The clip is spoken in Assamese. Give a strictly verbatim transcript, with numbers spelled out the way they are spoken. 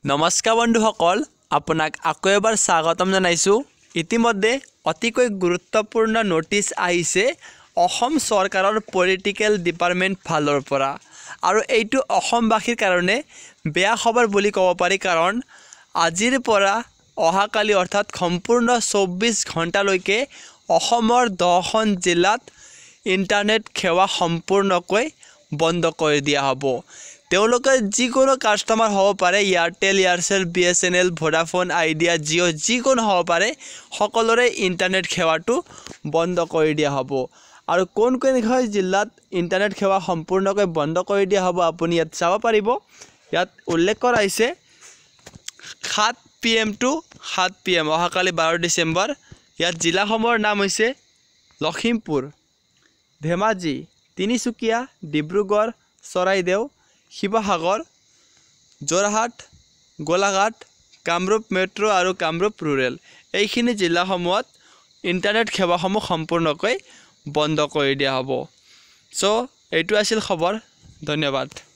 নমস্কাৰ বন্ধুসকল, আপোনাক আকৌ এবাৰ স্বাগতম জনাইছো। ইতিমধ্যে অতিকৈ গুৰুত্বপূৰ্ণ নোটিছ আহিছে অসম চৰকাৰৰ পলিটিকেল ডিপাৰ্টমেণ্ট ফালৰ পৰা, আৰু এইটো অসমবাসীৰ কাৰণে বেয়া খবৰ বুলি ক'ব পাৰি। কাৰণ আজিৰ পৰা অহাকালি অৰ্থাৎ সম্পূৰ্ণ চৌব্বিছ ঘণ্টালৈকে অসমৰ দহখন জিলাত ইণ্টাৰনেট সেৱা সম্পূৰ্ণকৈ বন্ধ কৰি দিয়া হ'ব। তেওঁলোকে যিকোনো কাষ্টমাৰ হ'ব পাৰে, Airtel, Aircel, B S N L, Vodafone, Idea, Jio' যিকোনো হ'ব পাৰে, সকলোৰে ইণ্টাৰনেট সেৱাটো বন্ধ কৰি দিয়া হ'ব। আৰু কোন কোন জিলাত ইণ্টাৰনেট সেৱা সম্পূৰ্ণকৈ বন্ধ কৰি দিয়া হ'ব আপুনি ইয়াত চাব পাৰিব। ইয়াত উল্লেখ কৰা হৈছে সাত পি এম টু সাত পি এম অহাকালি বাৰ ডিচেম্বৰ। ইয়াত জিলাসমূহৰ নাম হৈছে লখিমপুৰ, ধেমাজি, তিনিচুকীয়া, ডিব্ৰুগড়, চৰাইদেউ, শিৱসাগৰ, যোৰহাট, গোলাঘাট, কামৰূপ মেট্ৰ' আৰু কামৰূপ ৰুৰেল। এইখিনি জিলাসমূহত ইণ্টাৰনেট সেৱাসমূহ সম্পূৰ্ণকৈ বন্ধ কৰি দিয়া হ'ব। চ' এইটো আছিল খবৰ। ধন্যবাদ।